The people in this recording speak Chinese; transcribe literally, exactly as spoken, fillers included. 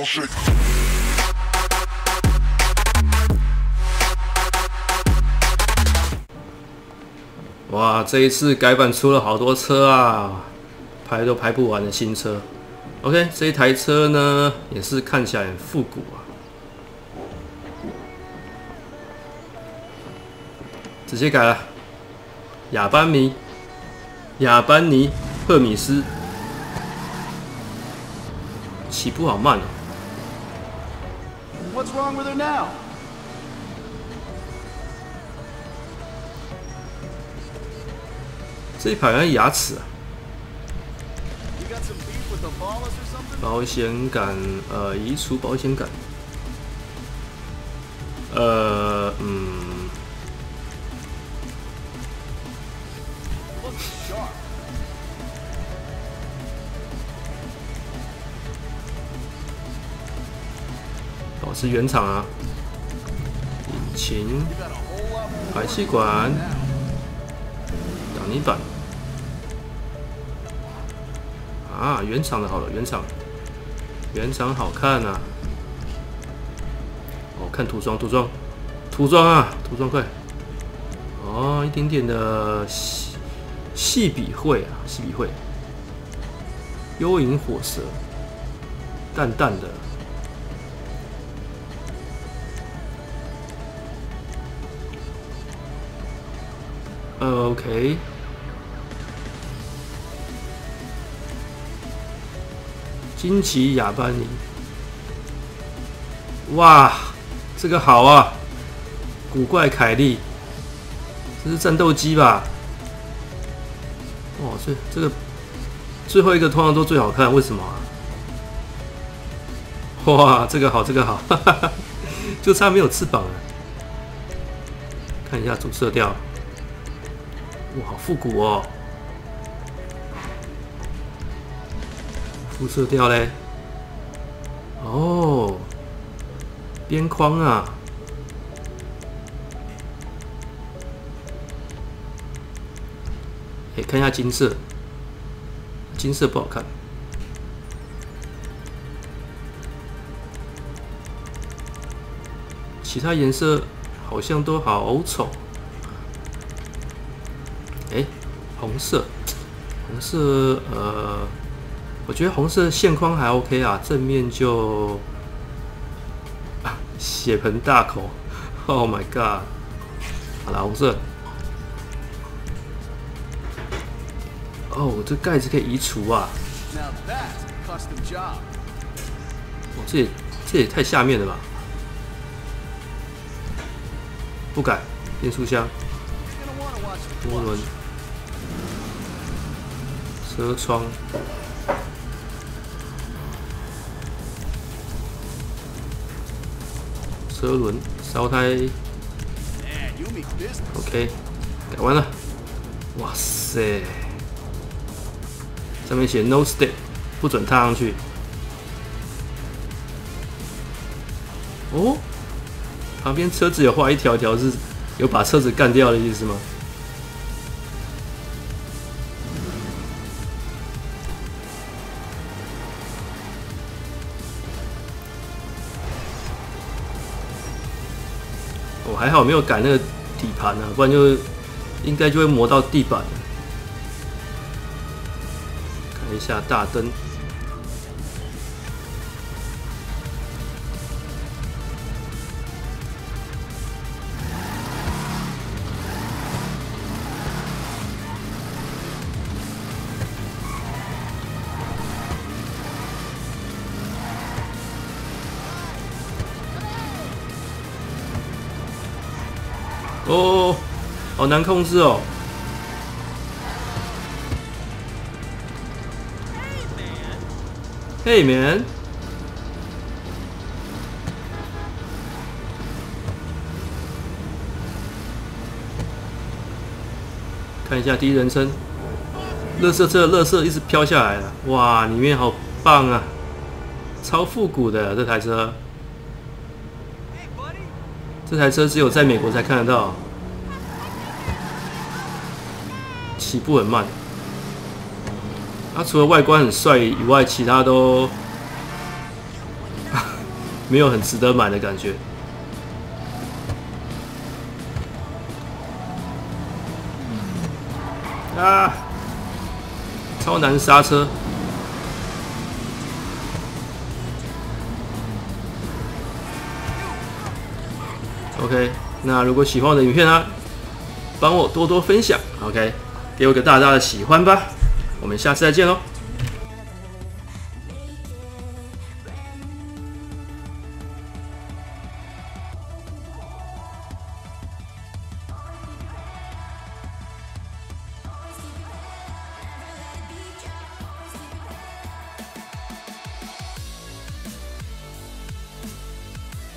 shit. 哇，这一次改版出了好多车啊，排都排不完的新车。OK， 这一台车呢也是看起来很复古啊，直接改了，亚班尼，亚班尼赫米斯，起步好慢哦。 What's wrong with her now? 这一排好像牙齿啊。保险杆，呃，移除保险杆。呃，嗯。保持原厂啊。引擎，排气管，挡泥板。啊，原厂的好了，原厂，原厂好看啊！哦，看涂装，涂装，涂装啊，涂装快！哦，一点点的细细笔绘啊，细笔绘，幽影火蛇，淡淡的。呃 ，OK。惊奇亚班尼，哇，这个好啊！古怪凯利，这是战斗机吧？哇，这这个最后一个通常都最好看，为什么啊？哇，这个好，这个好，哈哈哈，就差没有翅膀了。看一下主色调，哇，好复古哦！副色调嘞，哦，边框啊，哎、欸，看一下金色，金色不好看，其他颜色好像都好丑，哎、欸，红色，红色，呃。我觉得红色线框还 OK 啊，正面就啊血盆大口 ，Oh my god！ 好了，红色。哦，这盖子可以移除啊！哦，这也这也太下面了吧！不改，变速箱，涡轮，车窗。车轮、烧胎 ，OK， 改完了。哇塞，上面写 No Step， 不准踏上去。哦，旁边车子有画一条条，是有把车子干掉的意思吗？我、哦、还好没有改那个底盘啊，不然就应该就会磨到地板了。看一下大灯，哦，好难控制哦。Hey man， 看一下第一人称，垃圾车的垃圾一直飘下来了，哇，里面好棒啊，超复古的这台车。这台车只有在美国才看得到，起步很慢。它除了外观很帅以外，其他都没有很值得买的感觉。啊，超难刹车。OK， 那如果喜欢我的影片啊，帮我多多分享 ，OK， 给我个大大的喜欢吧。我们下次再见喽。